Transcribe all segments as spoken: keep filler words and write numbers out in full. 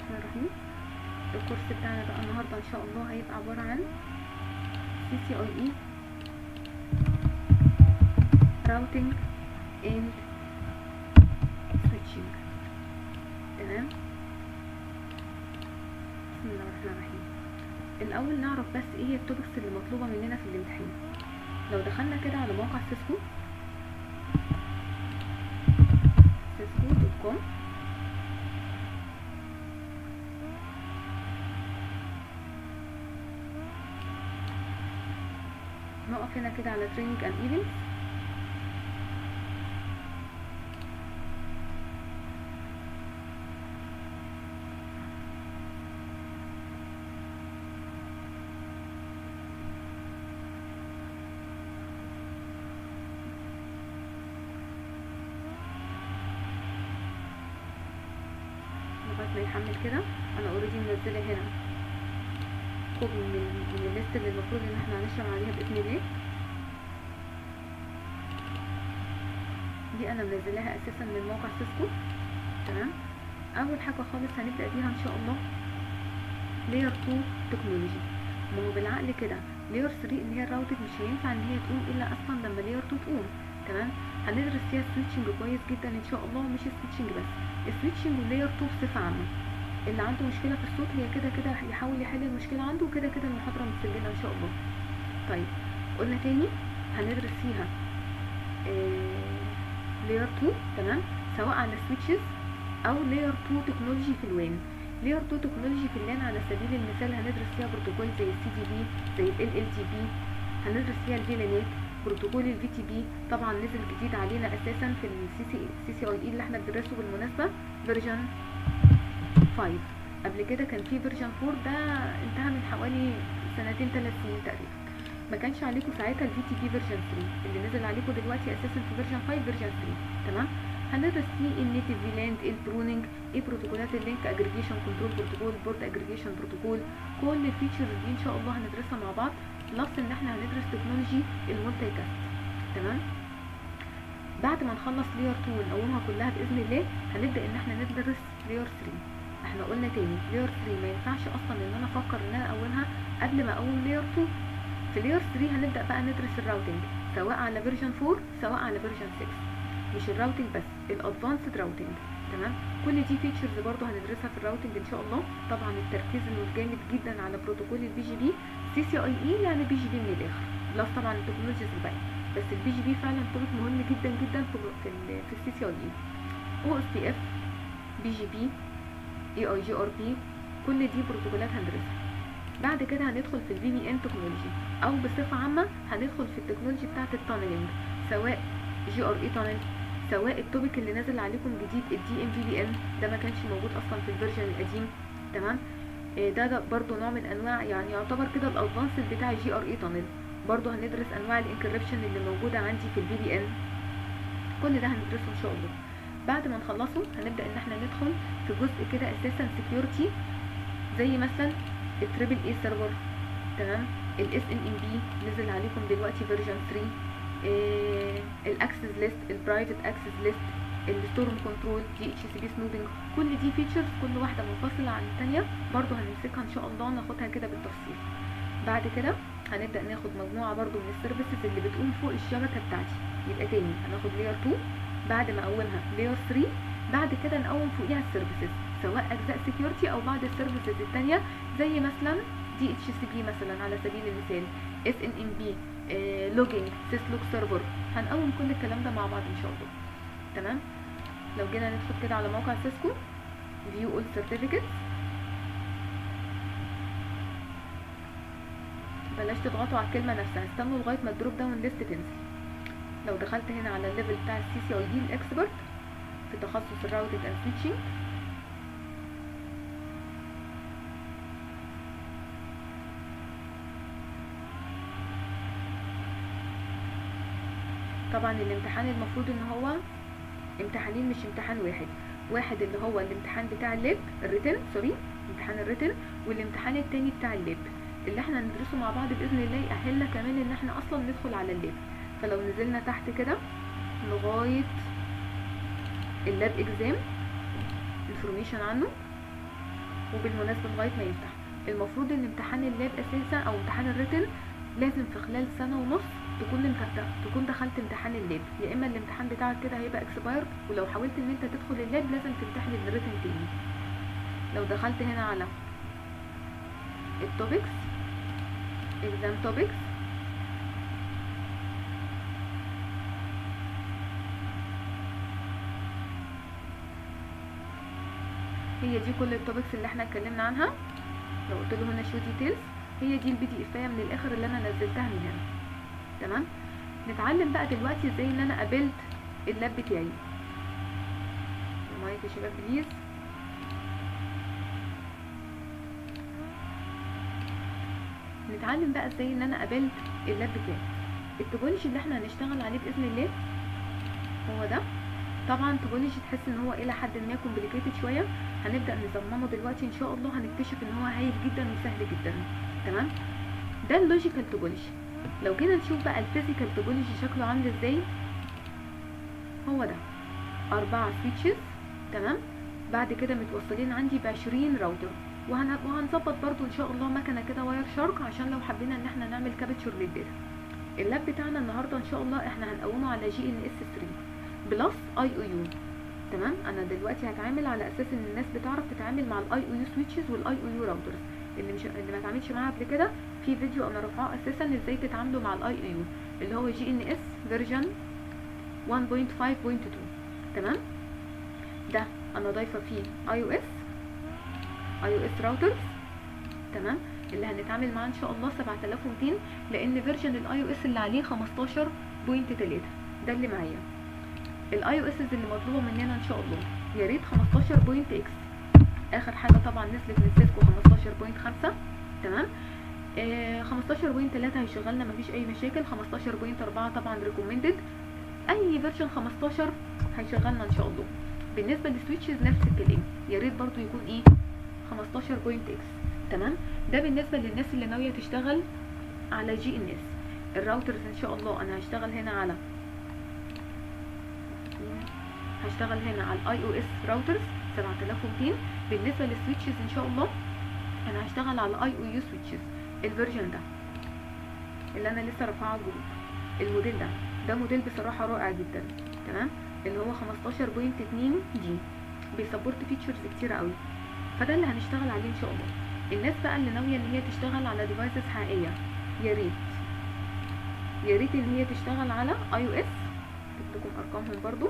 الرحمن الرحيم. الكورس بتاعنا بقى النهارده ان شاء الله هيبقى عباره عن سي سي اي اي routing and switching. تمام. بسم الله الرحمن الرحيم. الاول نعرف بس ايه هي التوبكس اللي مطلوبه مننا في الامتحان. لو دخلنا كده على موقع سيسكو سيسكو دوت كوم نقف هنا كده على training and events. لغايه ما يحمل كده. انا اوريدي منزله هنا كوبي من من الليست اللي المفروض ان احنا هنشرح عليها باذن الله. دي انا منزلاها اساسا من موقع سيسكو. تمام. اول حاجه خالص هنبدا بيها ان شاء الله لاير اتنين تكنولوجي. ما هو بالعقل كده لاير تلاتة اللي هي الراوتنج مش هينفع ان هي تقوم الا اصلا لما لاير اتنين تقوم. تمام. هندرس فيها السويتشنج كويس جدا ان شاء الله، مش السويتشنج بس، السويتشنج ولاير اتنين بصفه عامه. اللي عنده مشكله في الصوت هي كده كده يحاول يحل المشكله عنده، وكده كده المحاضره متسجله ان شاء الله. طيب قلنا تاني هندرس فيها لاير اتنين. تمام. سواء على السويتشز او لاير اتنين تكنولوجي في الوان. لاير اتنين تكنولوجي في اللان على سبيل المثال هندرس فيها بروتوكول زي السي دي بي، زي ال ال دي بي، هندرس فيها الفيلانات، بروتوكول الفي تي بي. طبعا نزل جديد علينا اساسا في السي سي سي سي اي اي اللي احنا بندرسه بالمناسبه فيرجن خمسة. قبل كده كان في فيرجن أربعة، ده انتهى من حوالي سنتين ثلاث سنين تقريبا. ما كانش عليكم ساعتها الفي تي بي فيرجن تلاتة اللي نزل عليكم دلوقتي اساسا في فيرجن خمسة فيرجن تلاتة. تمام. هندرس فيه النيتيف فيلاند، البرونينج، ايه بروتوكولات اللينك اجريجيشن كنترول بروتوكول، بورد اجريجيشن بروتوكول. كل الفيتشرز دي ان شاء الله هندرسها مع بعض، بلس ان احنا هندرس تكنولوجي المولتي كاست. تمام. بعد ما نخلص لاير اتنين ونقومها كلها باذن الله هنبدا ان احنا ندرس لاير تلاتة. احنا قلنا تاني لاير تلاتة ما ينفعش اصلا ان انا افكر ان انا اقومها قبل ما اقوم لاير اتنين. في لاير تلاتة هنبدا بقى ندرس الراوتنج سواء على فيرجن أربعة سواء على فيرجن ستة. مش الراوتنج بس، الادفانسد راوتنج. تمام. كل دي فيتشرز برضو هندرسها في الراوتنج ان شاء الله. طبعا التركيز الجامد جدا على بروتوكول البي جي بي، سي سي اي اي يعني بي جي بي من الاخر، بلس طبعا التكنولوجيز الباقيه. بس البي جي بي فعلا توبك مهم جدا جدا في في السي سي اي اي. او اس بي اف، بي جي بي، اي اي جي ار بي، كل دي بروتوكولات هندرسها. بعد كده هندخل في الفي بي ان تكنولوجي، او بصفه عامه هندخل في التكنولوجي بتاعه التانلينج، سواء جي ار اي تانل، سواء التوبيك اللي نازل عليكم جديد الدي ام في بي ان، ده ما كانش موجود اصلا في الفيرجن القديم. تمام. ده ده برضو نوع من انواع، يعني يعتبر كده الادفانسد بتاع الجي ار اي تانل. برضو هندرس انواع الانكريبشن اللي موجوده عندي في الفي بي ان. كل ده هندرسه ان شاء الله. بعد ما نخلصه هنبدا ان احنا ندخل في جزء كده اساسا سكيورتي، زي مثلا التريبل اي سيرفر. تمام. الاس ان ام بي نزل عليكم دلوقتي فيرجن تلاتة. إيه الاكسس ليست، البرايفت اكسس ليست، الستورم كنترول، دي اتش سي بي سنوبنج. كل دي فيتشرز كل واحده منفصله عن الثانيه، برضو هنمسكها ان شاء الله ناخدها كده بالتفصيل. بعد كده هنبدا ناخد مجموعه برضو من السيرفيسز اللي بتقوم فوق الشبكه بتاعتي. يبقى تاني هناخد لاير اتنين، بعد ما اقومها لاير تلاتة، بعد كده نقوم فوقيها السيرفيسز سواء اجزاء سكيورتي او بعض السيرفيسز الثانيه، زي مثلا دي اتش سي بي مثلا على سبيل المثال، اس ان ام بي، لوجينج، سيسلوك سيرفر. هنقوم كل الكلام ده مع بعض ان شاء الله. تمام. لو جينا ندخل كده على موقع سيسكو فيو اول سيرتيفيكتس، بلاش تضغطوا على الكلمه نفسها، استنوا لغايه ما الدروب داون ليست تنزل. لو دخلت هنا على الليفل بتاع السي سي اي دي الاكسبرت في تخصص الراوتنج اند سويتشنج، طبعا الامتحان المفروض ان هو امتحانين مش امتحان واحد. واحد اللي هو الامتحان بتاع اللاب الريتن، سوري امتحان الريتن، والامتحان التاني بتاع اللاب اللي احنا هندرسه مع بعض باذن الله يأهلنا كمان ان احنا اصلا ندخل على اللاب. فلو نزلنا تحت كده لغايه اللاب اكزام انفورميشن عنه، وبالمناسبه لغايه ما يفتح. المفروض ان امتحان اللاب اساسا او امتحان الريتن لازم في خلال سنه ونص تكون انت تكون دخلت امتحان اللاب، يا اما الامتحان بتاعك كده هيبقى اكسبايرد، ولو حاولت ان انت تدخل اللاب لازم تمتحن الريتن تاني. لو دخلت هنا على التوبكس اكزام توبكس هي دي كل التوبكس اللي احنا اتكلمنا عنها. لو قلت له هنا شو ديتيلز هي دي البي دي افايه من الاخر اللي انا نزلتها من هنا. تمام. نتعلم بقى دلوقتي ازاي ان انا قابلت اللاب بتاعي. المايك يا شباب بليز. نتعلم بقى ازاي ان انا قابلت اللاب بتاعي. التوبولوجي اللي احنا هنشتغل عليه باذن الله هو ده. طبعا توبولوجي تحس ان هو الى حد ما كومبليكيتد شويه، هنبدا نصممه دلوقتي ان شاء الله، هنكتشف ان هو هايل جدا وسهل جدا. تمام. ده اللوجيكال توبولوجي. لو جينا نشوف بقى الفيزيكال توبولوجي شكله عامل ازاي، هو ده اربعة سويتشز. تمام. بعد كده متوصلين عندي بعشرين راوتر، وهن... وهنظبط برضو ان شاء الله مكنه كده واير شارك عشان لو حبينا ان احنا نعمل كابتشر للداتا. اللاب بتاعنا النهارده ان شاء الله احنا هنقومه على جي ان اس ثلاثة بلس اي او يو. تمام. انا دلوقتي هتعامل على اساس ان الناس بتعرف تتعامل مع الاي او يو سويتشز والاي او يو راوترز. اللي مش اللي ما اتعاملش معاها قبل كده في فيديو انا رافعاه اساسا ازاي تتعاملوا مع الاي او يو اللي هو جي ان اس فيرجن واحد نقطة خمسة نقطة اتنين. تمام. ده انا ضايفه فيه اي او اس اي او اس راوترز. تمام. اللي هنتعامل معاه ان شاء الله سبعة آلاف ومئتين، لان فيرجن الاي او اس اللي عليه خمستاشر نقطة تلاتة ده اللي معايا. الاي او اس اللي مطلوبه مننا ان شاء الله يا ريت خمستاشر نقطة اكس. اخر حاجه طبعا نزلت من سيسكو خمستاشر نقطة خمسة. تمام. آه خمستاشر نقطة تلاتة هيشغلنا مفيش اي مشاكل. خمستاشر نقطة اربعة طبعا ريكومندد. اي فيرجن خمستاشر هيشغلنا ان شاء الله. بالنسبه للسويتشز نفس الكلام، يا ريت برضو يكون ايه خمستاشر نقطة اكس. تمام. ده بالنسبه للناس اللي ناويه تشتغل على جي ان اس. الراوترز ان شاء الله انا هشتغل هنا على هشتغل هنا على الاي او اس راوترز سبعة آلاف ومئتين. بالنسبه للسويتشز ان شاء الله انا هشتغل على اي او يو سويتشز الفيرجن ده اللي انا لسه رافعاه على الجروب. الموديل ده ده موديل بصراحه رائع جدا. تمام. اللي هو خمستاشر نقطة اتنين دي بيسبورت فيتشرز كتير قوي، فده اللي هنشتغل عليه ان شاء الله. الناس بقى اللي ناويه ان هي تشتغل على ديفايسز حقيقيه يا ريت يا ريت ان هي تشتغل على اي او اس. جبت لكم ارقامهم برضو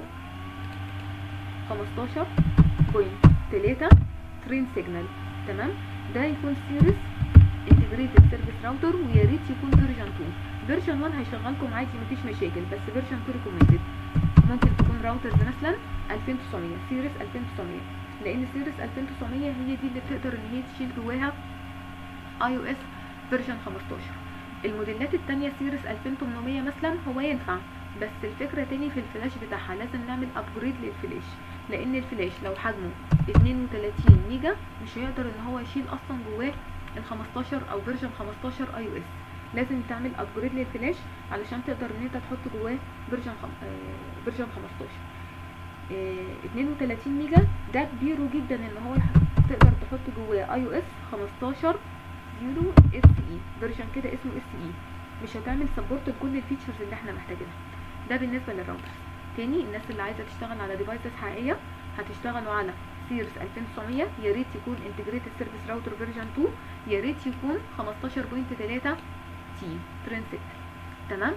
خمستاشر نقطة تلاتة ترين سيجنال. تمام. ده يكون سيريس انتجريتد سيرفيس راوتر، ويا ريت يكون فيرجن اتنين. فيرجن واحد هيشغلكم عادي مفيش مشاكل، بس فيرجن اتنين ريكومندد. ممكن تكون راوترز مثلا الفين وتسعمية سيريس الفين وتسعمية، لان سيريس الفين وتسعمية هي دي اللي بتقدر ان هي تشيل جواها اي او اس فيرجن خمستاشر. الموديلات التانية سيريس الفين وتمنمية مثلا هو ينفع، بس الفكره تاني في الفلاش بتاعها لازم نعمل ابجريد للفلاش، لان الفلاش لو حجمه اتنين وتلاتين ميجا مش هيقدر ان هو يشيل اصلا جواه ال خمستاشر او فيرجن خمستاشر اي او اس. لازم تعمل ابجريد للفلاش علشان تقدر ان انت تحط جواه فيرجن خم... آه... فيرجن خمستاشر. آه... اتنين وتلاتين ميجا ده كبير جدا ان هو يح... تقدر تحط جواه اي او اس خمستاشر زيرو اس اي فيرجن كده اسمه اس اي، مش هتعمل سبورت لكل الفيتشرز اللي احنا محتاجينها. ده بالنسبه للراوترز. تاني الناس اللي عايزه تشتغل على ديفايسز حقيقيه هتشتغلوا على سيريس الفين وتسعمية، يا ريت يكون انتجريتد سيرفيس راوتر فيرجن اتنين، يا ريت يكون خمستاشر نقطة تلاتة تي ترانسيت. تمام.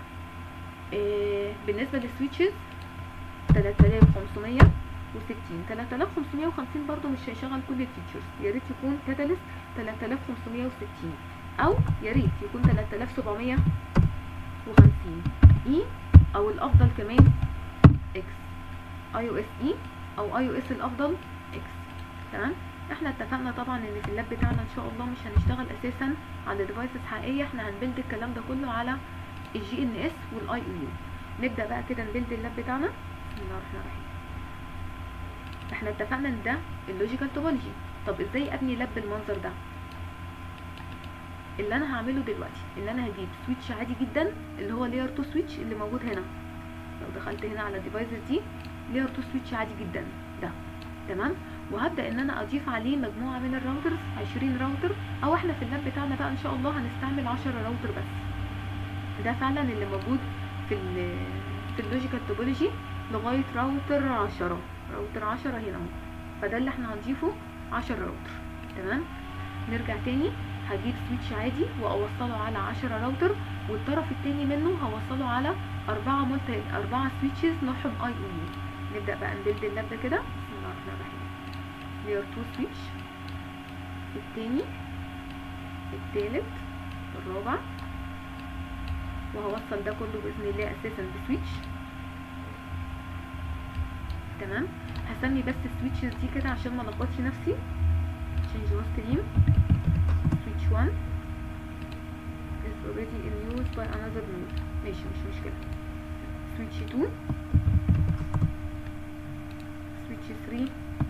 آه بالنسبه للسويتشز تلاتة آلاف وخمسمية وستين تلاتة آلاف وخمسمية وخمسين برضو مش هيشغل كل الفيتشرز، يا ريت يكون كاتاليست تلاتة آلاف وخمسمية وستين، او يا ريت يكون تلاتة آلاف وسبعمية وخمسين اي، او الافضل كمان اكس اي او اس اي، او اي او اس الافضل اكس. تمام. احنا اتفقنا طبعا ان في اللاب بتاعنا ان شاء الله مش هنشتغل اساسا على ديفايسز حقيقيه، احنا هنبلد الكلام ده كله على الجي ان اس والاي او يو. نبدا بقى كده نبلد اللاب بتاعنا. بسم الله الرحمن الرحيم. احنا اتفقنا ان ده اللوجيكال توبولوجي. طب ازاي ابني لاب بالمنظر ده؟ اللي انا هعمله دلوقتي ان انا هجيب سويتش عادي جدا اللي هو لاير اتنين سويتش اللي موجود هنا. لو دخلت هنا على الديفايسز دي لاير اتنين سويتش عادي جدا ده. تمام. وهبدا ان انا اضيف عليه مجموعه من الراوترز، عشرين راوتر، او احنا في اللاب بتاعنا بقى ان شاء الله هنستعمل عشرة راوتر بس. ده فعلا اللي موجود في ال في اللوجيكال توبولوجي لغايه راوتر عشرة، راوتر عشرة هنا اهو. فده اللي احنا هنضيفه عشرة راوتر. تمام. نرجع تاني، هجيب سويتش عادي واوصله على عشرة راوتر، والطرف التاني منه هوصله على أربعة ملتي أربعة سويتشز نوعهم اي او يو. نبدأ بقى نبيلد اللاب ده كده. بسم الله الرحمن الرحيم. لير اتنين سويتش، التاني، التالت، الرابع، وهوصل ده كله بإذن الله أساسا بسويتش. تمام. هسمي بس السويتشز دي كده عشان ما لخبطش نفسي. change host name switch one is already in use by another node. ماشي مش مشكلة. switch two switch three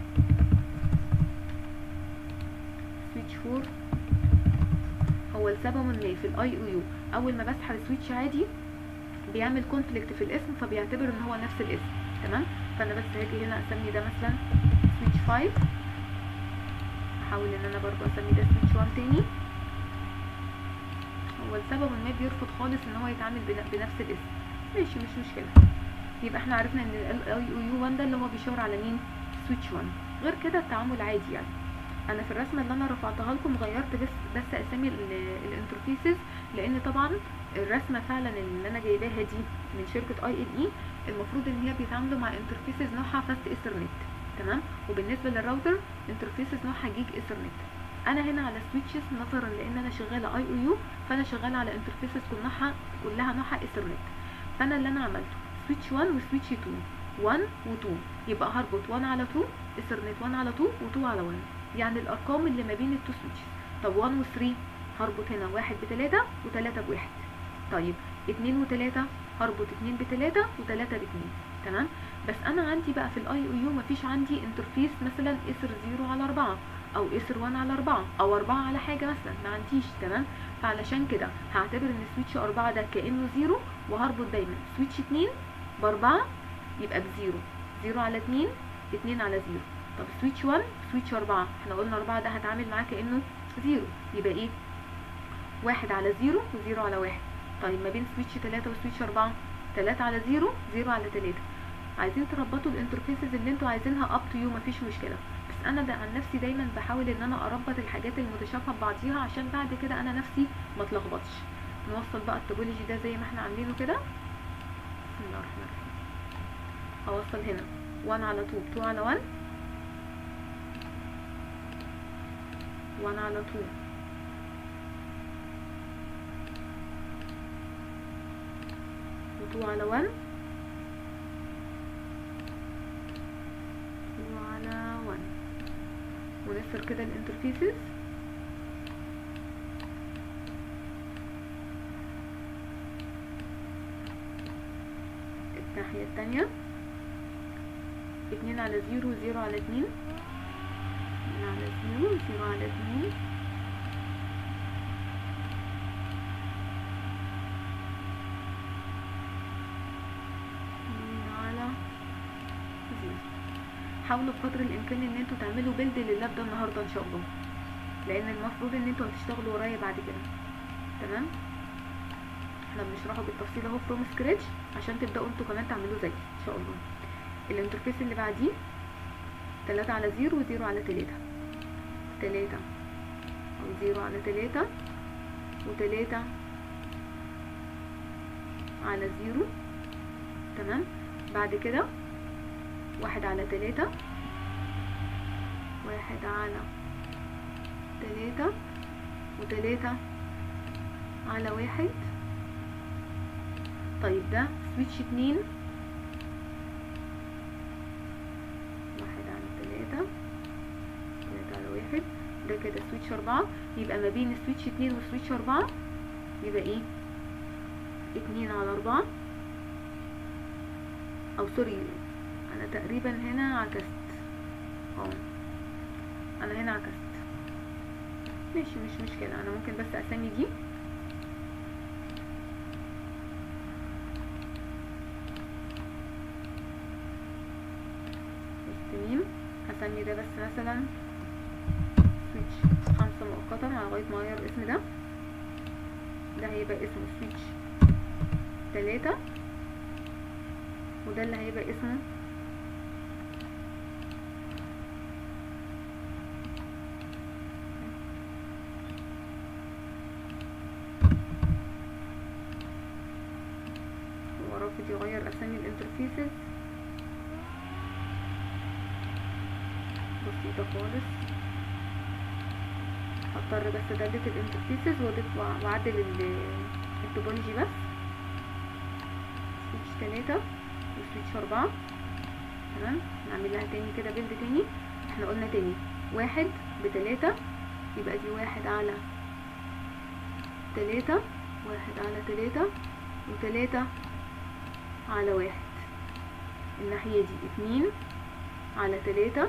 switch four. هو السبب ان في الاي او يو اول ما بسحب سويتش عادي بيعمل كونفليكت في الاسم، فبيعتبر ان هو نفس الاسم. تمام. فانا بس هاجي هنا اسمي ده مثلا switch five، احاول ان انا برضو اسمي ده switch one تاني. هو السبب ما بيرفض خالص ان هو يتعامل بنفس الاسم. ماشي مش مشكله. يبقى احنا عرفنا ان ال اي او يو واحد ده اللي هو بيشاور على مين؟ switch one. غير كده التعامل عادي يعني. انا في الرسمه اللي انا رفعتها لكم غيرت بس بس اسامي الانترفيسز، لان طبعا الرسمه فعلا اللي انا جايباها دي من شركه اي ال اي المفروض ان هي بيتعاملوا مع انترفيسز نوعها فاست ايثرنت. تمام. وبالنسبه للراوتر انترفيسز نوعها جيج ايثرنت. انا هنا على سويتشز نظرا لان انا شغاله اي او يو، فانا شغاله على انترفيسز كلها كلها نوعها ايثرنت. فانا اللي انا عملته سويتش one وسويتش two، one و two، يبقى هربط one على two ايثرنت، one على two و two على one، يعني الارقام اللي ما بين التو سويتشز. طب one و three هربط هنا واحد بتلاتة وتلاتة بواحد. طيب اتنين وتلاتة هربط اتنين بتلاتة وتلاتة باتنين. تمام. بس انا عندي بقى في الاي او يو مفيش عندي انترفيس مثلا ايثر زيرو على أربعة او ايثر one على أربعة او أربعة على حاجه مثلا، ما عنديش. تمام. فعلشان كده هعتبر ان سويتش أربعة ده كانه زيرو، وهربط دايما سويتش اتنين بأربعة يبقى بزيرو، زيرو على اتنين، اتنين على زيرو. طب سويتش one سويتش أربعة احنا قلنا أربعة ده هتعامل معاه كانه زيرو، يبقى ايه؟ واحد على زيرو وزيرو على واحد. طيب ما بين سويتش تلاتة وسويتش أربعة، تلاتة على زيرو، زيرو على تلاتة. عايزين تربطوا الانترفيسز اللي انتوا عايزينها اب تو يو مفيش مشكله، بس انا ده عن نفسي دايما بحاول ان انا اربط الحاجات المتشابهه ببعضيها عشان بعد كده انا نفسي ما اتلخبطش. نوصل بقى التوبولوجي ده زي ما احنا عاملينه كده. بسم الله الرحمن الرحيم. هوصل هنا one على two، two على one، one على two، و two على one، وعلى one، ونفصل كده الانترفيسز. الناحية التانية اتنين على زيرو وزيرو على اتنين، اتنين على زيرو وزيرو على اتنين، اتنين على زيرو. حاولوا بقدر الامكان ان انتوا تعملوا بيلد لللاب ده النهارده ان شاء الله، لان المفروض ان انتوا هتشتغلوا ورايا بعد كده. تمام. احنا بنشرحه بالتفصيل اهو فروم سكراتش عشان تبداوا انتوا كمان تعملوه زي ان شاء الله. الانترفيس اللي بعديه تلاتة على زيرو وزيرو على تلاتة، تلاتة او زيرو على تلاتة وتلاتة على زيرو. تمام. بعد كده واحد على تلاتة، واحد على تلاتة وتلاتة على واحد. طيب ده سويتش اتنين، واحد على تلاتة، تلاتة على واحد. ده كده سويتش أربعة، يبقى ما بين سويتش اتنين وسويتش أربعة يبقى ايه؟ اتنين على أربعة، أو سوري أنا تقريبا هنا عكست، اه أنا هنا عكست. ماشي مش مشكلة، أنا ممكن بس أسمي دي هسمي هسمي ده بس مثلا سويتش خمسة مؤقتا لغاية ما اغير الاسم ده. ده هيبقى اسمه سويتش تلاتة، وده اللي هيبقى اسمه هو رافض يغير اسامي الانترفيسز. بسيطة خالص، هضطر بس ادلت الانترفيسز واضيف واعدل التوبولوجي بس. سويتش تلاتة وسويتش اربعة. تمام، نعمل لها تاني كده بيلد تاني. احنا قلنا تاني واحد بتلاتة، يبقى دي واحد على تلاتة، واحد على تلاتة، وتلاتة على واحد. الناحية دي اتنين على تلاتة،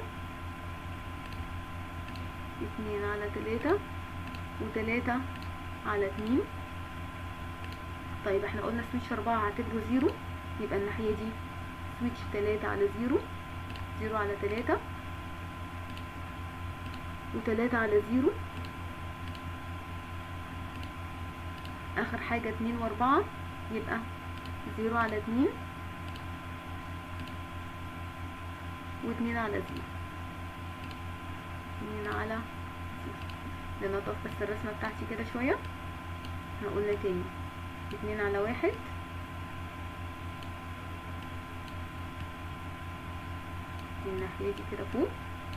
اتنين على تلاتة، وتلاتة على اتنين. طيب احنا قلنا سويتش اربعة هعتبره زيرو، يبقى الناحية دي سويتش تلاتة على زيرو، زيرو على تلاتة، وتلاتة على زيرو. اخر حاجة اتنين واربعة، يبقى زيرو على اتنين، واتنين على زيرو، اتنين على زيرو. لنضف بس الرسمة بتاعتي كده شوية. احنا قلنا تاني اتنين على واحد، الناحية دي كده فوق.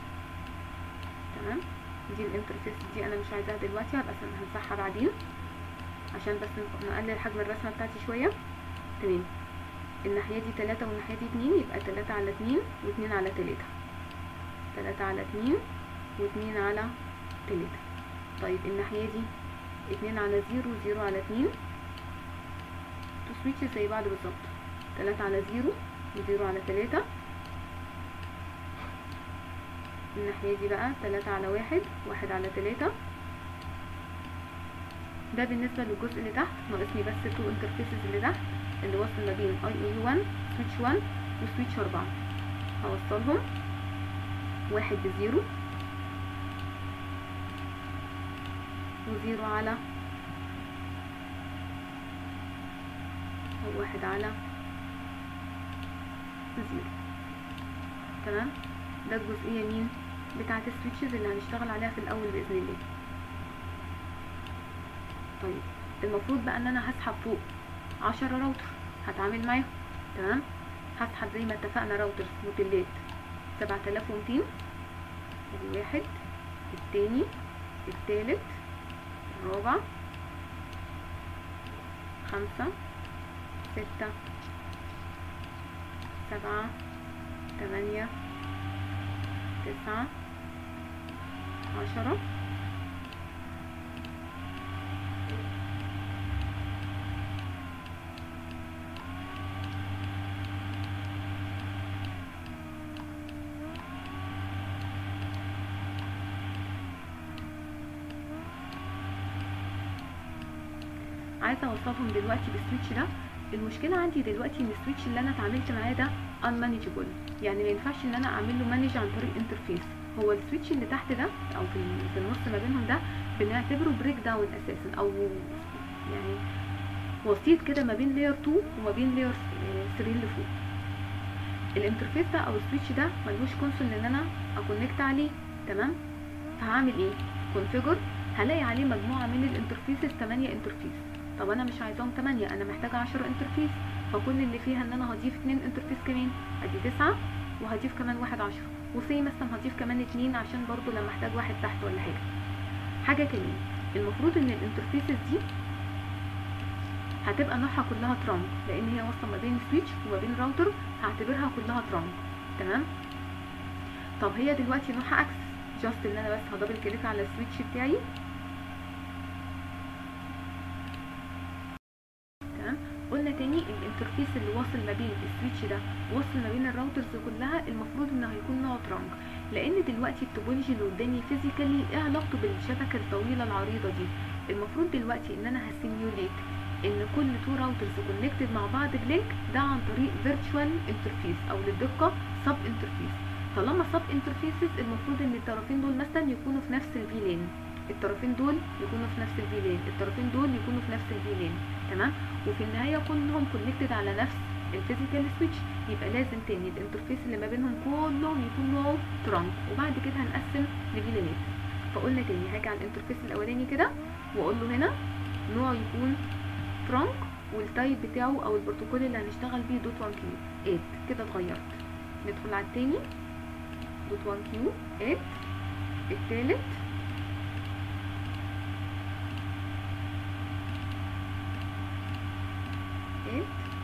تمام، دي الانترفيس دي انا مش عايزاها دلوقتي، هبقى هنمسحها بعدين عشان بس نقلل حجم الرسمة بتاعتي شوية. تمام، الناحية دي تلاتة والناحية دي اتنين، يبقى تلاتة على اتنين واتنين على تلاتة، تلاتة على اتنين واتنين على تلاتة. طيب الناحية دي اتنين على زيرو وزيرو على اتنين، تو سويتشز زي بعض بالظبط، تلاتة على زيرو وزيرو على تلاتة. الناحية دي بقى تلاتة على واحد، واحد على تلاتة. ده بالنسبة للجزء اللي تحت، ناقصني بس تو انترفيسز اللي تحت اللي وصل ما بين اي اي واحد سويتش واحد وسويتش اربعة. هوصلهم واحد بزيرو، وزيرو على او واحد على زيرو. تمام، ده الجزئية مين بتاعت السويتشز اللي هنشتغل عليها في الاول باذن الله. طيب المفروض بقى ان انا هسحب فوق عشرة راوتر هتعامل معاهم. تمام، هسحب زي ما اتفقنا راوترز موديلات سبعة آلاف ومتين، الواحد، التاني، التالت، الرابع، خمسة، ستة، سبعة، تمانية، تسعة، عشرة. عايزه اوصفهم دلوقتي بالسويتش ده. المشكله عندي دلوقتي ان السويتش اللي انا اتعاملت معاه ده unmanageable، يعني ما ينفعش ان انا اعمل له مانج عن طريق انترفيس. هو السويتش اللي تحت ده او في في النص ما بينهم ده بنعتبره بريك داون اساسا، او يعني وسيط كده ما بين لاير اتنين وما بين لاير تلاتة اللي فوق. الانترفيس ده او السويتش ده ملوش كونسول ان انا اكونكت عليه. تمام، فهعمل ايه؟ كونفيجر، هلاقي عليه مجموعه من الانترفيسز، تمانية انترفيس. طب انا مش عايزاهم تمانية، انا محتاجه عشرة انترفيس، فكل اللي فيها ان انا هضيف اتنين انترفيس كمان، ادي تسعة، وهضيف كمان واحد عشرة، وسي مثلا هضيف كمان اتنين عشان برضو لما احتاج واحد تحت ولا حاجه. حاجه كمان، المفروض ان الانترفيسز دي هتبقى نوعها كلها ترانك، لان هي واصله ما بين سويتش وما بين راوتر، هعتبرها كلها ترانك. تمام، طب هي دلوقتي نوعها اكسس، جاست ان انا بس هدبل كليك على السويتش بتاعي. تمام، قلنا تاني الانترفيس اللي واصل ما بين السويتش ده واصل ما بين الراوترز كلها المفروض انه هيكون نوع ترانك، لان دلوقتي التوبولوجي اللي قدامي فيزيكالي ايه علاقته بالشبكه الطويله العريضه دي. المفروض دلوقتي ان انا هسيميوليت ان كل تو راوترز كونكتد مع بعض بلينك، ده عن طريق فيرتشوال انترفيس او للدقه سب انترفيس. طالما سب انترفيسز المفروض ان الطرفين دول مثلا يكونوا في نفس الفي لين، الطرفين دول يكونوا في نفس الفي لين، الطرفين دول يكونوا في نفس الفي لين، تمام. وفي النهايه كلهم كونكتد على نفس الفيزيكال سويتش، يبقى لازم تاني الانترفيس اللي ما بينهم كلهم يكون نوعه ترانك، وبعد كده هنقسم لفي لينات. فقلنا تاني هاجي على الانترفيس الاولاني كده واقول له هنا نوعه يكون ترانك، والتايب بتاعه او البروتوكول اللي هنشتغل بيه دوت واحد كيو ثمانية. كده اتغيرت. ندخل على التاني دوت واحد كيو ثمانية، التالت ثمانية،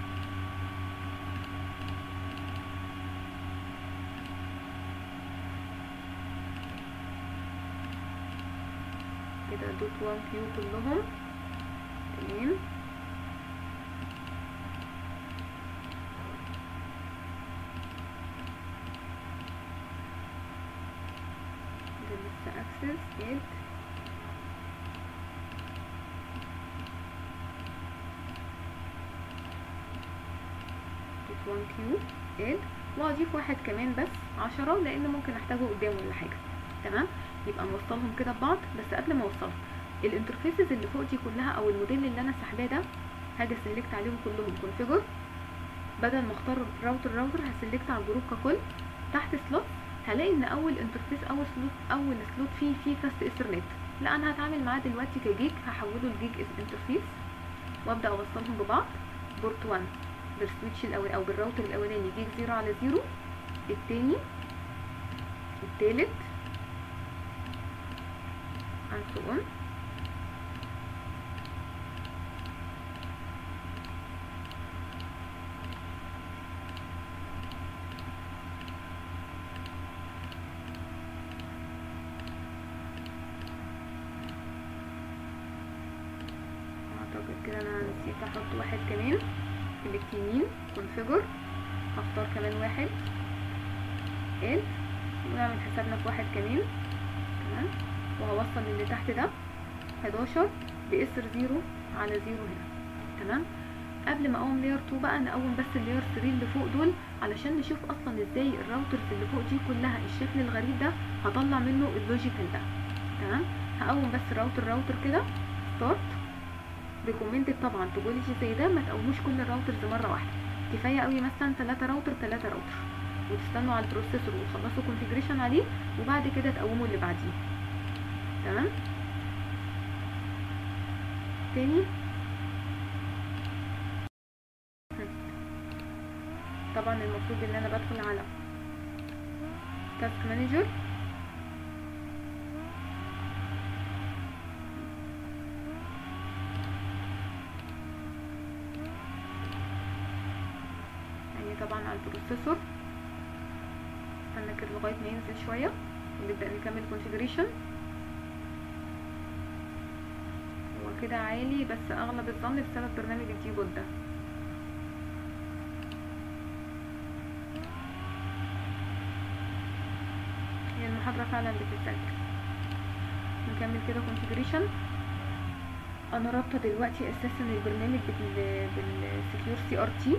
كده دوت واحد كيو كلهم تمام. ده لسه اكسس اد دوت واحد كيو اد، واضيف واحد كمان بس عشرة لان ممكن احتاجه قدام ولا حاجه، تمام. يبقى نوصلهم كده ببعض. بس قبل ما اوصلهم الانترفيسز اللي فوق دي كلها او الموديل اللي انا سحباه ده هاجي سيلكت عليهم كلهم كونفيجر، بدل ما اختار راوتر راوتر هسلكت على الجروب ككل. تحت سلوت هلاقي ان اول انترفيس اول سلوت اول سلوت فيه فيه فاست ايثرنت، لا انا هتعامل معاه دلوقتي كجيج، هحوله لجيج انترفيس وابدا اوصلهم ببعض. بورت واحد بالسويتش الاول او بالراوتر الاولاني جيج صفر على صفر، التاني التالت and so on. اعتقد كده انا نسيت احط واحد كمان في اليمين كونفيجر، هختار كمان واحد اد ونعمل حسابنا في واحد كمان، تمام. وهوصل اللي تحت ده حداشر باسر صفر على صفر هنا، تمام. قبل ما اقوم لاير اتنين بقى نقوم بس اللاير تلاتة اللي فوق دول علشان نشوف اصلا ازاي الراوترز اللي فوق دي كلها الشكل الغريب ده هطلع منه اللوجيكال ده، تمام. هقوم بس راوتر راوتر كده ستارت ريكومندد. طبعا توبولوجي زي ده ما تقوموش كل الراوترز مره واحده، كفايه قوي مثلا تلاتة راوتر تلاتة راوتر وتستنوا على البروسيسور وتخلصوا كونفيجريشن عليه وبعد كده تقوموا اللي بعديه، تمام. تاني طبعا المفروض ان انا بدخل على تاسك مانجر، يعني طبعا على البروسيسور استنى كده لغايه ما ينزل شويه ونبدا نكمل كونفيجريشن. هو كده عالي بس اغلب الظن بسبب برنامج الديبوت ده. هي المحاضرة فعلا بتتسجل. نكمل كده كونفيجريشن. انا رابطه دلوقتي اساسا البرنامج بال بالسكيور سي ار تي،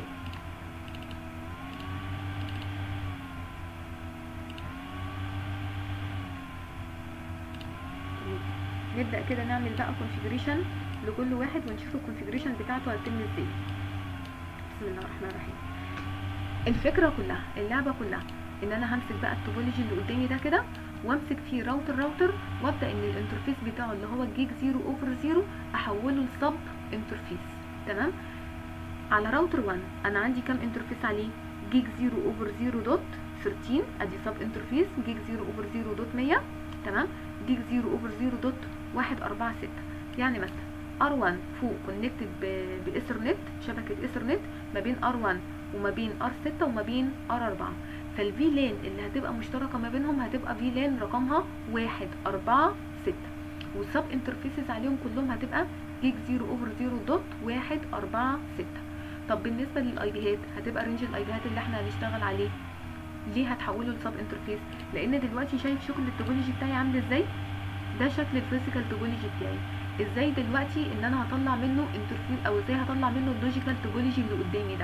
نبدأ كده نعمل بقى كونفيجريشن لكل واحد ونشوف الكونفيجريشن بتاعته هتتم ازاي. بسم الله الرحمن الرحيم. الفكرة كلها اللعبة كلها ان انا همسك بقى التوبولوجي اللي قدامي ده كده وامسك فيه راوتر راوتر وابدأ ان الانترفيس بتاعه اللي هو الجيج زيرو اوفر زيرو احوله لسب انترفيس، تمام. على راوتر واحد انا عندي كام انترفيس عليه؟ جيج زيرو اوفر زيرو دوت تلتاشر ادي سب انترفيس، جيج زيرو اوفر زيرو دوت مية، تمام. جيج زيرو اوفر زيرو دوت واحد اربعة ستة. يعني مثلا ار واحد فوق كونكتد بالايثرنت، شبكه ايثرنت ما بين ار واحد وما بين ار ستة وما بين ار اربعة، فالفي لين اللي هتبقى مشتركه ما بينهم هتبقى في لين رقمها واحد اربعة ستة، والسب انترفيسز عليهم كلهم هتبقى جيج زيرو اوفر زيرو دوت واحد اربعة ستة. طب بالنسبه للاي بيات هتبقى رينج الاي بيات اللي احنا هنشتغل عليه. ليه هتحوله لسب انترفيس؟ لان دلوقتي شايف شكل التوبولوجي بتاعي عامل ازاي؟ ده شكل الفيزيكال توبولوجي بتاعي. ازاي دلوقتي ان انا هطلع منه انترفيس او ازاي هطلع منه اللوجيكال توبولوجي اللي قدامي ده؟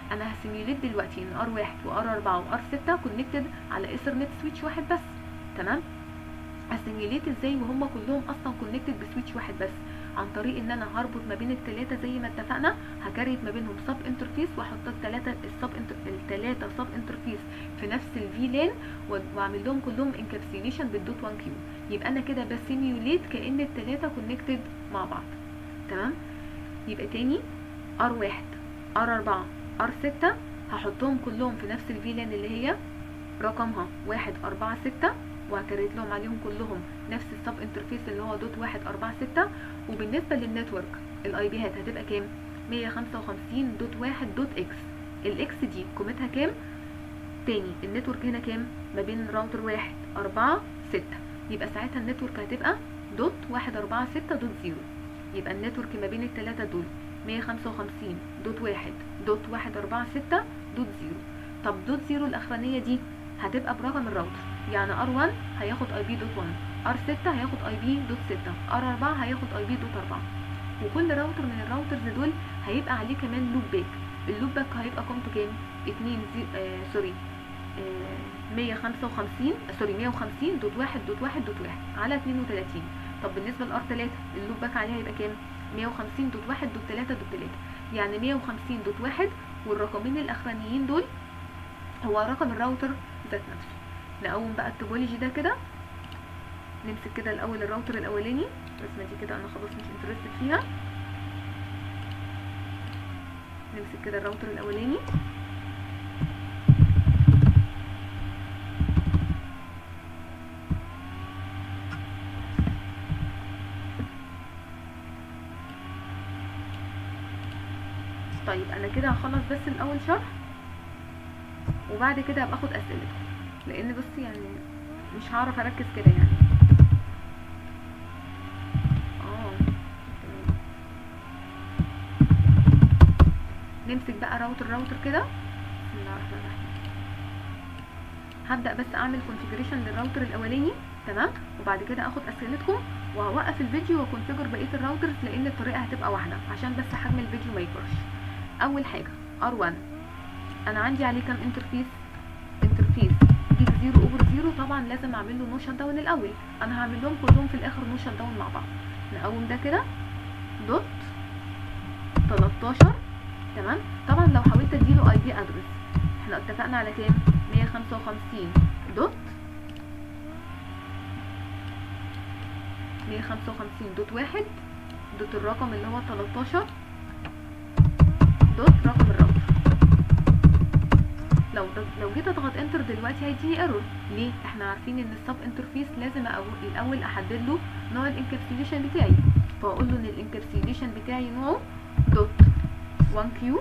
انا هسيميوليت دلوقتي ان ار واحد وار اربعة وار ستة كونكتد على ايثرنت سويتش واحد بس. تمام، هسيميوليت ازاي وهم كلهم اصلا كونكتد بسويتش واحد بس؟ عن طريق ان انا هربط ما بين الثلاثه زي ما اتفقنا، هكريت ما بينهم سب انترفيس واحط الثلاثه السب انتر الثلاثه سب انترفيس في نفس الفي لان واعمل لهم كلهم انكابسيليشن بالدوت واحد كيو. يبقى انا كده بسيميوليت كأن الثلاثه كونكتد مع بعض. تمام، يبقى تاني ار واحد ار اربعة ار ستة هحطهم كلهم في نفس الفي لان اللي هي رقمها واحد اربعة ستة، وهكريت لهم عليهم كلهم نفس السب انترفيس اللي هو دوت واحد اربعة ستة. وبالنسبه للنتورك الاي بي هات هتبقى كام؟ مية خمسة وخمسين دوت واحد دوت اكس. الاكس دي قيمتها كام؟ تاني النتورك هنا كام؟ ما بين راوتر واحد اربعة ستة، يبقى ساعتها النتورك هتبقى دوت واحد اربعة ستة دوت زيرو. يبقى النتورك ما بين الثلاثه دول مية خمسة وخمسين دوت واحد دوت واحد اربعة ستة دوت زيرو. طب دوت زيرو الاخرانيه دي هتبقى برقم الراوتر، يعني ار واحد هياخد اي بي دوت واحد، ار ستة هياخد اي بي دوت ستة، ار اربعة هياخد اي بي دوت اربعة. وكل راوتر من الراوترز دول هيبقى عليه كمان لوب باك. اللوب باك هيبقى قيمته كام؟ اتنين زي... آه سوري آه مية خمسة وخمسين سوري مية وخمسين دوت واحد دوت واحد دوت واحد على اتنين وتلاتين. طب بالنسبه للار ثلاثة اللوب باك عليها هيبقى كام؟ مية وخمسين دوت واحد دوت تلاتة دوت تلاتة، يعني مية وخمسين دوت واحد والرقمين الاخرانيين دول هو رقم الراوتر ذات نفسه. نقوم بقى التوبولوجي ده كده، نمسك كده الاول الراوتر الاولاني، الرسمه دي كده انا خلاص مش انترستد فيها. نمسك كده الراوتر الاولاني، طيب انا كده هخلص بس الاول شرح وبعد كده هبقى اخد اسئلتكم، لان بصي يعني مش هعرف اركز كده يعني. اه تمام، نمسك بقى راوتر راوتر كده. بسم الله الرحمن الرحيم. هبدا بس اعمل كونفيجريشن للراوتر الاولاني، تمام، وبعد كده اخد اسئلتكم وهوقف الفيديو واكونفيجر بقيه الراوترز، لان الطريقه هتبقى واحده عشان بس حجم الفيديو ما يكبرش. اول حاجه ار واحد انا عندي عليه كام انترفيس؟ انترفيس جيج زيرو اوفر زيرو، طبعا لازم اعمل له نو شت داون الاول. انا هعمل لهم كلهم في الاخر نو شت داون مع بعض. نقوم ده كده دوت تلتاشر. تمام، طبعا لو حاولت اديله اي بي ادرس احنا اتفقنا على كام؟ مية خمسة وخمسين دوت مية خمسة وخمسين دوت واحد دوت الرقم اللي هو تلتاشر دوت رقم الراوتر. لو لو جيت اضغط انتر دلوقتي هيديني ايرور. ليه؟ احنا عارفين ان السب انترفيس لازم الاول احدد له نوع الانكابسيليشن بتاعي، فاقول له ان الانكابسيليشن بتاعي نوعه دوت واحد كيو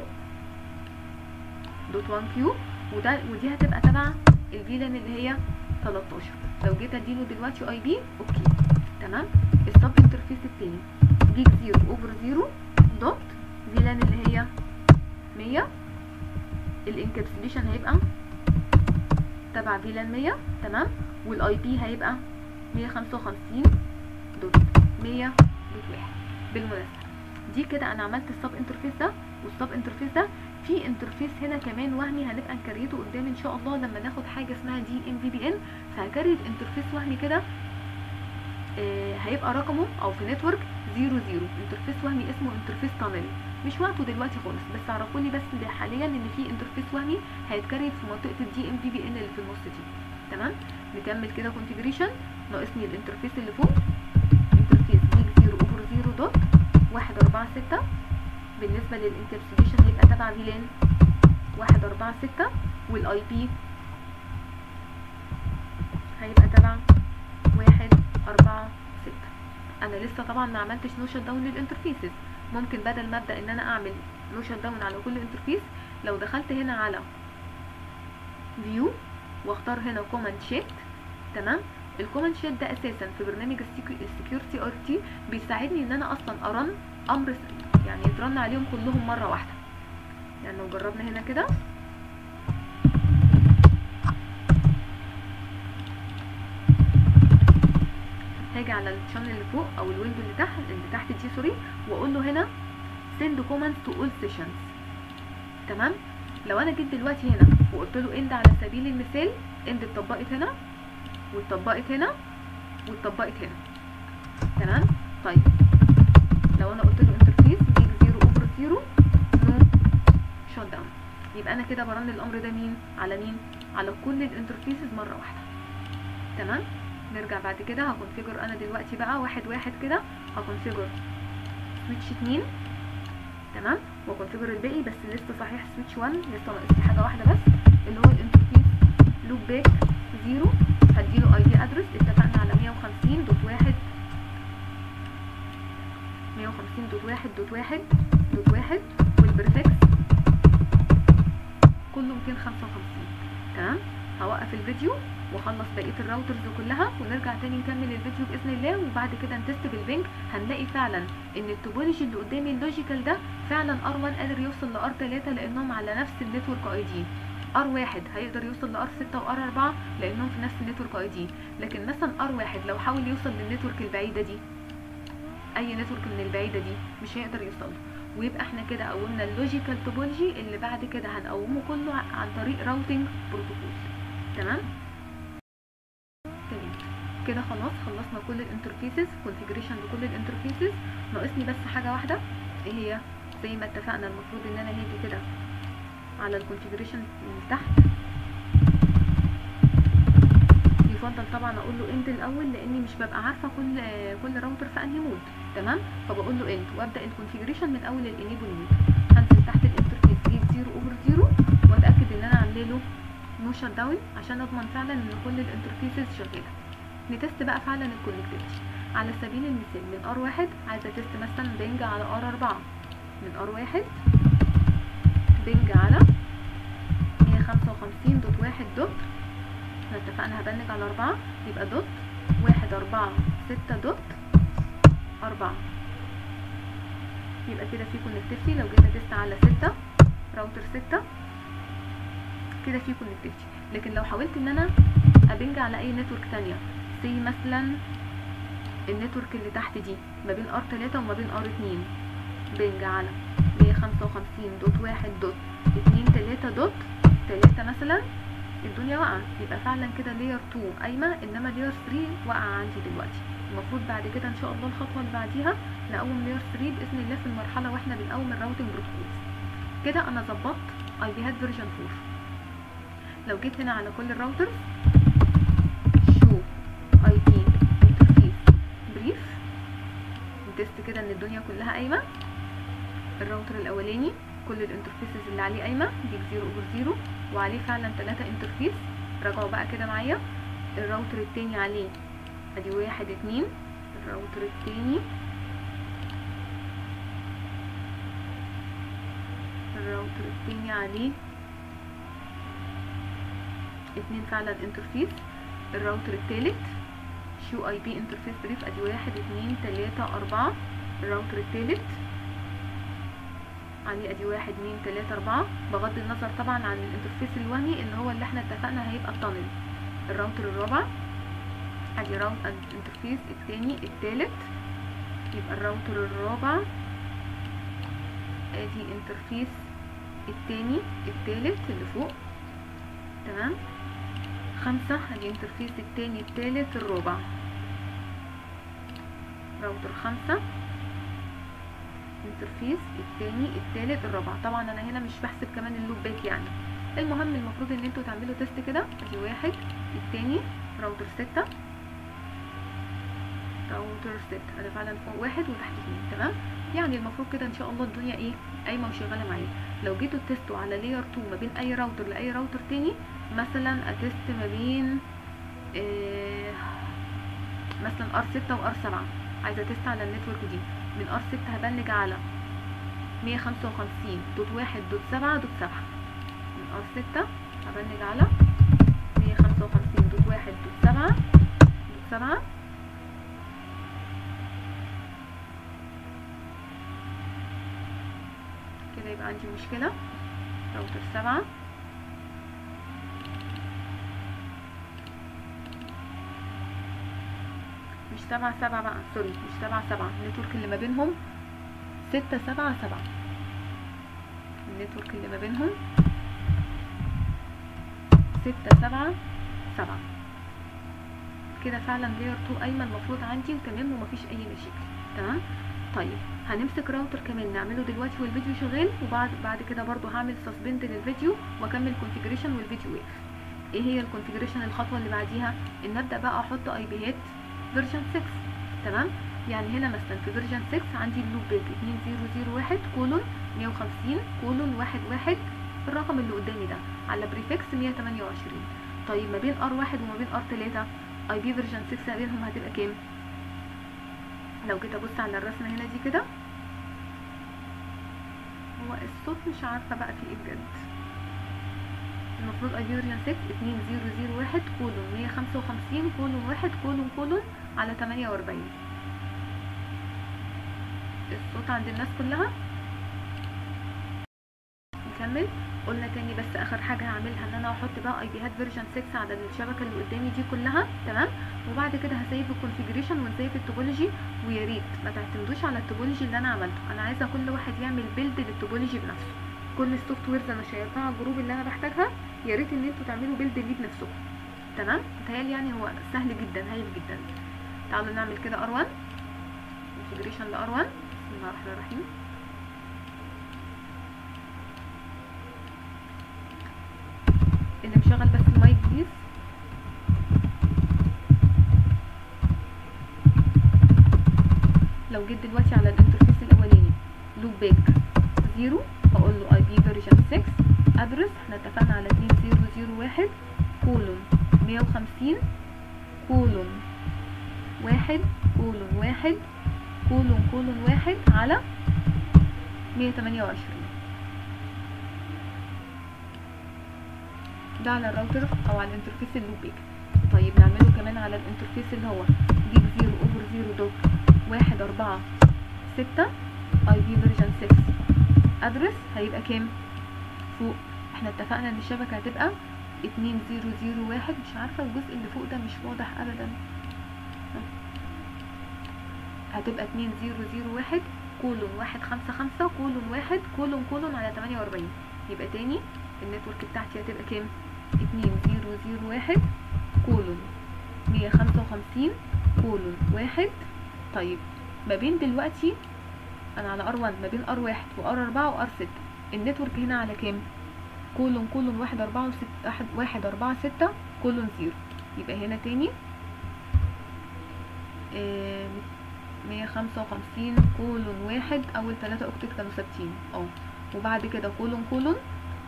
دوت واحد كيو، وده ودي هتبقى تبع الفيلان اللي هي تلتاشر. لو جيت اديله دلوقتي اي بي اوكي تمام. السب انترفيس التاني جيج زيرو اوفر زيرو دوت فيلان اللي هي مية، الانكابسيليشن هيبقى تبع فيلان مية، تمام، والاي بي هيبقى مية خمسة وخمسين دوت مية دوت واحد. بالمناسبه دي كده انا عملت السب انترفيس ده، والسب انترفيس ده في انترفيس هنا كمان وهمي هنبقى نكريته قدام ان شاء الله لما ناخد حاجه اسمها دي ام في بي ان، فهكريت انترفيس وهمي كده آه هيبقى رقمه او في نتورك زيرو زيرو، انترفيس وهمي اسمه انترفيس تانل. مش وقته دلوقتي خالص، بس عرفوني بس حاليا ان في انترفيس وهمي هيتكريت في منطقه الدي ام في بي ان اللي في النص دي. تمام، نكمل كده كونفيجريشن. ناقصني الانترفيس اللي فوق، انترفيس جيج زيرو اوفر زيرو دوت واحد اربعة ستة. بالنسبه للانكابسيليشن هيبقى تبع فيلان واحد اربعة ستة، والاي بي هيبقى تبع واحد اربعة ستة. انا لسه طبعا ما عملتش نو شت داون للانترفيسز، ممكن بدل ما ابدا ان انا اعمل نو شت داون على كل انترفيس، لو دخلت هنا على فيو واختار هنا كوماند شيت، تمام. الكوماند شيت ده اساسا في برنامج السكيورتي ار تي بيساعدني ان انا اصلا ارن امر يعني يترن عليهم كلهم مره واحده. يعني لو جربنا هنا كده هاجي على الشانل اللي فوق او الويندو اللي تحت اللي تحت دي سوري، واقول له هنا send commands to all sessions. تمام، لو انا جيت دلوقتي هنا وقلت له اند على سبيل المثال، اند اتطبقت هنا واتطبقت هنا واتطبقت هنا، تمام. طيب لو انا قلت له انترفيس بيج زيرو اوفر زيرو نو شوت داون، يبقى انا كده برن الامر ده مين على مين؟ على كل الانترفيسز مره واحده، تمام. نرجع بعد كده هكونفيجر انا دلوقتي بقى واحد واحد كده، هكونفيجر سويتش اتنين، تمام، وكونفيجر الباقي. بس لسه صحيح سويتش واحد لسه ناقص لي حاجه واحده بس، اللي هو الانترفيس لوب باك زيرو، هديله اي دي ادرس اتفقنا على مية وخمسين دوت واحد مية وخمسين دوت واحد دوت واحد دوت واحد، والبريفكس كله ميتين وخمسة وخمسين، تمام. هوقف الفيديو واخلص بقيه الراوترز كلها ونرجع تاني نكمل الفيديو باذن الله، وبعد كده نتست بالبنج. هنلاقي فعلا ان التوبولوجي اللي قدامي اللوجيكال ده فعلا ار واحد قادر يوصل ل ار تلاتة لانهم على نفس النتورك اي دي، ار واحد هيقدر يوصل ل ار ستة و ار اربعة لانهم في نفس النتورك اي دي. لكن مثلا ار واحد لو حاول يوصل للنتورك البعيده دي، اي نتورك من البعيده دي مش هيقدر يوصل، ويبقى احنا كده قومنا اللوجيكال توبولوجي اللي بعد كده هنقومه كله عن طريق راوتنج بروتوكول، تمام. تمام كده خلاص خلصنا كل الانترفيسز، كونفيجريشن لكل الانترفيسز. ناقصني بس حاجه واحده، ايه هي؟ زي ما اتفقنا المفروض ان انا هاجي كده على الكونفيجريشن اللي تحت، يفضل طبعا اقول له اند الاول لاني مش ببقى عارفه كل كل راوتر في انهي مود، تمام. فبقول له اند وابدا الكونفيجريشن من اول الانيبل مود. هنزل تحت الانترفيس جيت زيرو اوفر زيرو واتاكد ان انا عامله له نو شت داون عشان اضمن فعلا ان كل الانترفيسز شغاله. نتست بقى فعلا الكونكتيفيتي. على سبيل المثال من ار واحد عايزه تست مثلا بنج على ار اربعة، من ار واحد بنج على مية وخمسة وخمسين دوت واحد دوت، احنا اتفقنا هبنج على اربعة، يبقى دوت واحد اربعة ستة دوت اربعة، يبقى كده في كونكتيفيتي. لو جيت اتست على ستة راوتر ستة كده في كونكتيفيتي. لكن لو حاولت ان انا ابنج على اي نتورك تانية، زي مثلا النتورك اللي تحت دي ما بين ار تلاتة وما بين ار اتنين، بنج على مية وخمسة وخمسين دوت واحد دوت اتنين تلاتة دوت تلاتة مثلا، الدنيا واقعه، يبقى فعلا كده لاير اتنين قايمه انما لاير تلاتة واقعه عندي دلوقتي. المفروض بعد كده ان شاء الله الخطوه اللي بعديها نقوم لاير تلاتة باذن الله في المرحله واحنا بنقوم الراوتنج بروتوكولز. كده انا ظبطت اي بيهات فيرجن فور. لو جيت هنا على كل الراوترز شو اي بي انترفيس بريف، نتست كده ان الدنيا كلها قايمه. الراوتر الاولاني كل الانترفيسز اللي عليه قايمه دي زيرو اوفر زيرو وعليه فعلا تلاتة انترفيس. راجعوا بقى كده معايا. الراوتر التاني عليه ادي واحد اتنين، الراوتر التاني الراوتر التاني عليه اتنين فعلا انترفيس. الراوتر التالت شو اي بي انترفيس بريف ادي واحد اتنين تلاتة اربعة، الراوتر التالت عليه ادي واحد اتنين تلاتة اربعة، بغض النظر طبعا عن الانترفيس الوهمي اللي هو اللي احنا اتفقنا هيبقى التانل. الراوتر الرابع ادي راوت الانترفيس التاني التالت، يبقى الراوتر الرابع ادي انترفيس التاني التالت اللي فوق، تمام. خمسة ادي انترفيس التاني التالت الرابع، راوتر خمسة انترفيس التاني التالت الرابع. طبعا انا هنا مش بحسب كمان اللوب باك يعني. المهم المفروض ان انتوا تعملوا تيست كده، ادي واحد التاني راوتر ستة راوتر ستة، انا فعلا فوق واحد وتحت اتنين، تمام. يعني المفروض كده ان شاء الله الدنيا ايه قايمه وشغاله معايا. لو جيتوا تستوا على لاير اتنين ما بين اي راوتر لاي راوتر تاني، مثلا اتست ما بين إيه مثلا ار ستة وار سبعة، عايزه تست على النتورك دي. من ار ستة هبنج على مية وخمسة وخمسين دوت واحد دوت سبعة دوت سبعة، من ار ستة هبنج على مية وخمسة وخمسين دوت واحد دوت سبعة دوت سبعة، كده يبقى عندي مشكلة. راوتر سبعة مش سبعة سبعة بقى، سوري مش سبعة سبعة، النتورك اللي ما بينهم ستة سبعة سبعة، النتورك اللي ما بينهم ستة سبعة سبعة. كده فعلا لاير اتنين قايمه المفروض عندي وتمام ومفيش اي مشاكل. تمام. طيب هنمسك راوتر كمان نعمله دلوقتي والفيديو شغال، وبعد بعد كده برضو هعمل سسبند للفيديو واكمل كونفيجريشن والفيديو واقف. ايه هي الكونفيجريشن الخطوه اللي بعديها؟ ان ابدا بقى احط اي بيات فيرجن ستة. تمام. يعني هنا مثلا في فيرجن ستة عندي اللوب باك اتنين صفر صفر واحد كولون مية وخمسين كولون واحد واحد الرقم اللي قدامي ده على بريفكس مية وتمانية وعشرين. طيب ما بين ار واحد وما بين ار تلاتة اي بي فيرجن ستة ما بينهم هتبقى كام؟ لو جيت ابص على الرسمه هنا دي كده، هو الصوت مش عارفه بقى فيه ايه بجد. المفروض اي بي فيرجن ستة اتنين صفر صفر واحد كولون مية وخمسة وخمسين كولون واحد كولون كولون على تمانية واربعين. الصوت عند الناس كلها. نكمل. قلنا تاني بس اخر حاجه هعملها ان انا احط بقى اي بيهات فيرجن ستة على الشبكه اللي قدامي دي كلها. تمام. وبعد كده هسيب الكونفيجريشن ونسيب التوبولوجي، ويا ريت ما تعتمدوش على التوبولوجي اللي انا عملته. انا عايزه كل واحد يعمل بيلد للتوبولوجي بنفسه. كل السوفت ويرز انا شيرتها على الجروب اللي انا بحتاجها، يا ريت ان انتوا تعملوا بيلد ليه بنفسكم. تمام. متهيألي يعني هو سهل جدا هايل جدا. تعالوا نعمل كده ار واحد كونفيجريشن ل ار واحد. بسم الله الرحمن الرحيم. اللي مشغل بس المايك بليز. لو جيت دلوقتي على الانترفيس الاولاني لوب باك زيرو هقول له اي بي فيرجن ستة ادرس احنا اتفقنا على اتنين صفر صفر واحد كولون مية وخمسين كولون واحد كولون واحد كولون كولون واحد على مية وتمانية وعشرين. ده على الراوتر او على الانترفيس اللوب باك. طيب نعمله كمان على الانترفيس اللي هو جيج زيرو اوفر زيرو دوت واحد اربعة ستة اي بي فيرجن ستة ادرس هيبقى كام؟ فوق احنا اتفقنا ان الشبكه هتبقى اتنين صفر صفر واحد. مش عارفه الجزء اللي فوق ده مش واضح ابدا. هتبقى اتنين صفر صفر واحد كولون واحد خمسة خمسة كولون واحد كولون كولون على تمانية واربعين. يبقى تاني النتورك بتاعتي هتبقى كام؟ اتنين صفر صفر واحد كولون مية خمسة وخمسين كولون واحد. طيب ما بين دلوقتي انا على ار واحد، ما بين ار واحد وار اربعة وار ستة النتورك هنا على كام؟ كولون كولون واحد اربعة وستة واحد اربعة ستة كولون زيرو. يبقى هنا تاني اه مية خمسة وخمسين كولون واحد اول تلاتة اوكتت كانوا ثابتين اه وبعد كده كولون كولون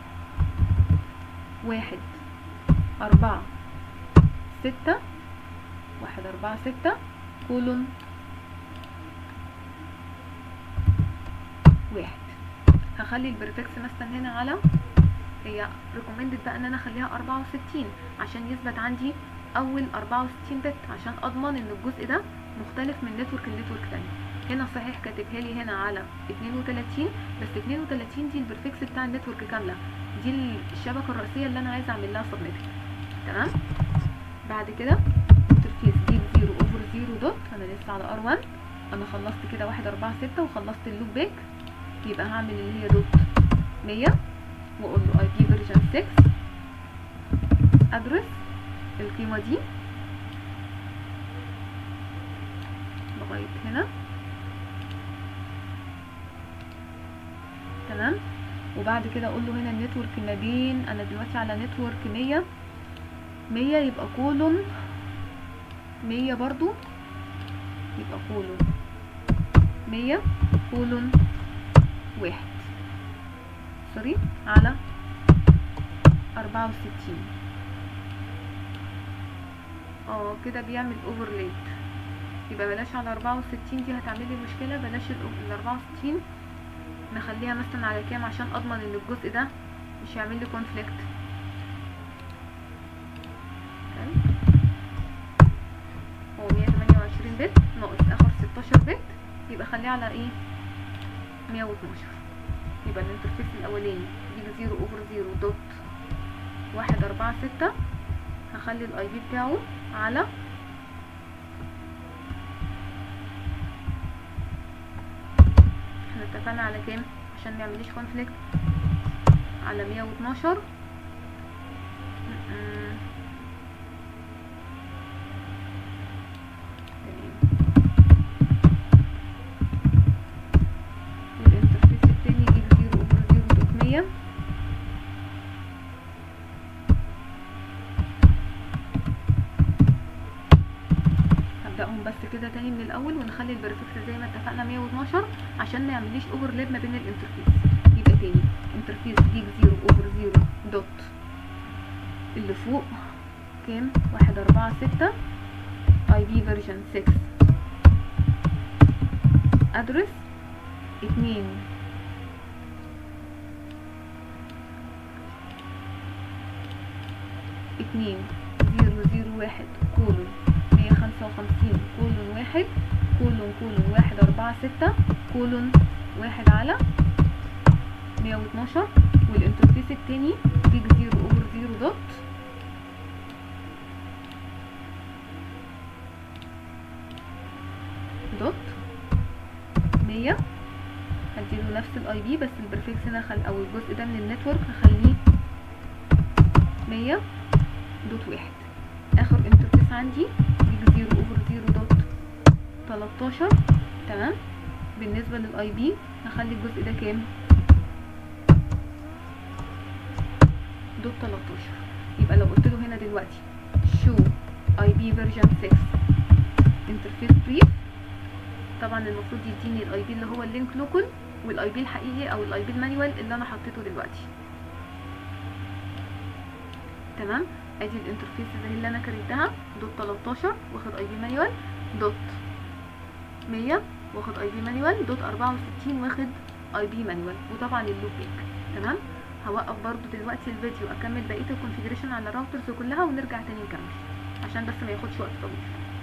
واحد اربعة ستة واحد اربعة ستة كولون واحد. هخلي البريفكس مثلا هنا على هي ريكومندد بقى ان انا اخليها اربعة وستين عشان يثبت عندي اول اربعة وستين بت عشان اضمن ان الجزء ده مختلف من نتورك لنتورك تاني. هنا صحيح كاتبها لي هنا على اتنين وتلاتين بس اتنين وتلاتين دي البريفكس بتاع النتورك كامله، دي الشبكه الرئيسيه اللي انا عايزه اعمل لها سبميت. تمام. بعد كده انترفيس جيج زيرو اوفر زيرو دوت انا لسه على ار واحد. انا خلصت كده واحد اربعة ستة وخلصت اللوب باك. يبقى هعمل اللي هي دوت مية واقول له اي بي فيرجن ستة ادرس القيمه دي لغايه هنا. تمام. وبعد كده اقول له هنا النتورك ما بين انا دلوقتي على نتورك مية مية يبقى كولون مية برضو يبقى كولون مية كولون واحد سوري على اربعة وستين. اه كده بيعمل اوفرليد. يبقى بلاش على اربعة وستين دي هتعملي مشكله. بلاش ال اربعة وستين نخليها مثلا على كام عشان اضمن ان الجزء ده مش هيعمل لي كونفليكت. هو مية وتمانية وعشرين بت ناقص اخر ستاشر بت يبقى خليها على ايه؟ مية واتناشر. يبقى الانترفيس الاولاني جيج زيرو اوفر زيرو دوت واحد اربعة ستة هخلي الاي بي بتاعه على احنا اتفقنا على كام عشان ما يعمليش كونفليكت؟ على مية واتناشر نبداهم بس كده تاني من الاول، ونخلي البريفكس زي ما اتفقنا مية واتناشر عشان ما يعمليش اوفرلاب ما بين الانترفيس. يبقى تاني انترفيس جيج زيرو اوفر زيرو دوت اللي فوق كام؟ واحد اربعة ستة اي بي فيرجن ستة ادرس اتنين اتنين زيرو زيرو واحد كولون مية خمسة وخمسين كولون واحد كولون كولون واحد اربعة ستة كولون واحد على مية واتناشر، والانترفيس التاني جيج زيرو اوفر زيرو دوت دوت مية، هديله نفس الاي بي بس البريفكس هنا خل... او الجزء ده من النتورك هخليه مية دوت واحد. اخر انترفيس عندي جيج زيرو اوفر زيرو دوت تلاتاشر. تمام. بالنسبة للاي بي هخلي الجزء ده كام؟ دوت تلاتاشر. يبقى لو قلت له هنا دلوقتي شو اي بي فيرجن ستة انترفيس بريف، طبعا المفروض يديني الاي بي اللي هو اللينك لوكال والاي بي الحقيقي او الاي بي المانيوال اللي انا حطيته دلوقتي. تمام. ادي الانترفيس زي اللي انا كريتها دوت تلاتاشر واخد اي بي مانيوال دوت مية واخد اي بي مانيوال دوت اربعة وستين واخد اي بي مانيوال، وطبعا اللوب بيك. تمام. هوقف برضو دلوقتي الفيديو اكمل بقيه الكونفيجريشن على الراوترز كلها ونرجع تاني نكمل عشان بس ما ياخدش وقت طويل.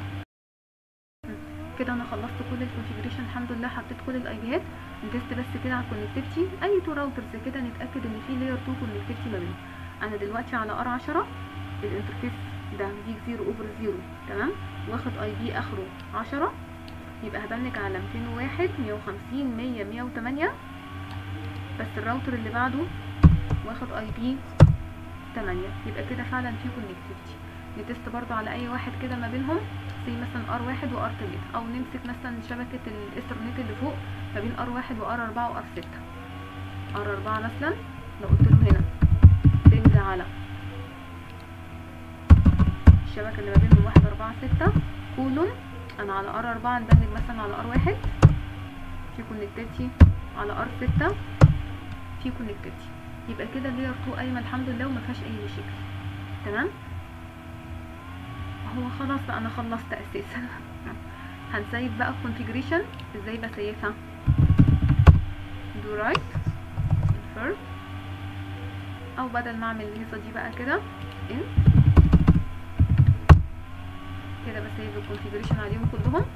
كده انا خلصت كل الكونفيجريشن الحمد لله، حطيت كل الاي بيات. نتست بس كده على الكونكتيفيتي اي تو راوترز كده نتاكد ان في لاير اتنين كونكتيفيتي ما بينهم. انا دلوقتي على ار عشرة الانترفيس ده جيج زيرو اوفر زيرو. تمام. واخد اي بي اخره عشرة، يبقى هبنك على ميتين وواحد مية وخمسين مية مية وتمانية، بس الراوتر اللي بعده واخد اي بي تمانية، يبقى كده فعلا في كونكتيفيتي. نتست برضو على اي واحد كده ما بينهم زي مثلا ار واحد وار تلاتة، او نمسك مثلا شبكة الايثرنت اللي فوق ما بين ار واحد وار اربعة وار ستة. ار اربعة مثلا لو قلت له هنا بنج على الشبكة اللي ما بينهم واحد اربعة ستة كولون، انا على ار اربعة ندمج مثلا على ار واحد في كونكتيفيتي، على ار ستة في كونكتيفيتي، يبقى كده لاير اتنين قايمه الحمد لله وما فيهاش اي مشاكل. تمام. هو خلاص بقى انا خلصت اساسا. هنسيب بقى الكونفيجريشن. ازاي بسيبها؟ دو رايت انفيرت، او بدل ما اعمل الهيصه دي بقى كده ان كده بسيب الكونفيجريشن عليهم كلهم.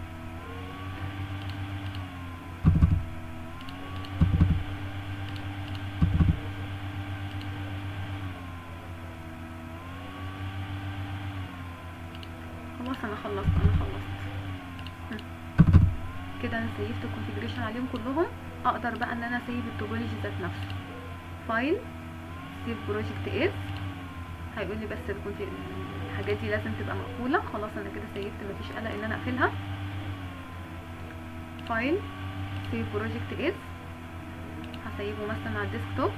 خلاص انا خلصت انا خلصت كده. انا سيفت الكونفيجريشن عليهم كلهم. اقدر بقى ان انا اسيب التوبولوجي ذات نفسه. فايل سيف بروجكت اس، هيقول لي بس الحاجات دي لازم تبقى مقفوله. خلاص انا كده سيفت، مفيش قلق ان انا اقفلها. فايل سيف بروجكت اس، هسيبه مثلا على الديسكتوب.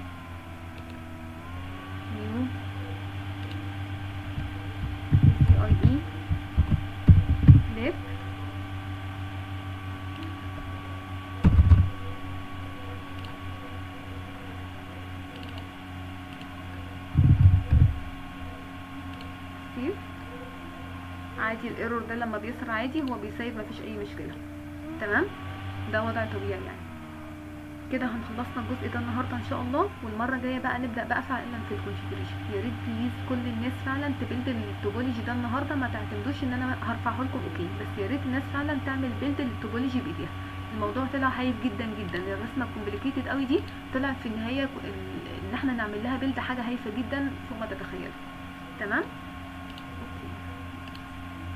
نيو سي اي اي ليب سيف. عادي الايرور ده لما بيظهر عادي هو بيسيف، مفيش اي مشكله. تمام. ده وضع طبيعي يعني. كده هنخلصنا الجزء ده النهارده ان شاء الله، والمره الجايه بقى نبدا بقى فعلا في الكونفيجريشن. يا ريت بليز كل الناس فعلا تبيلد التوبولوجي ده النهارده، ما تعتمدوش ان انا هرفعه لكم اوكي، بس يا ريت الناس فعلا تعمل بيلد للتوبولوجي بايديها. الموضوع طلع هايف جدا جدا، الرسمه كومبليكيتد قوي دي طلعت في النهايه ان احنا نعمل لها بيلد حاجه هايفه جدا فوق ما تتخيلوا. تمام.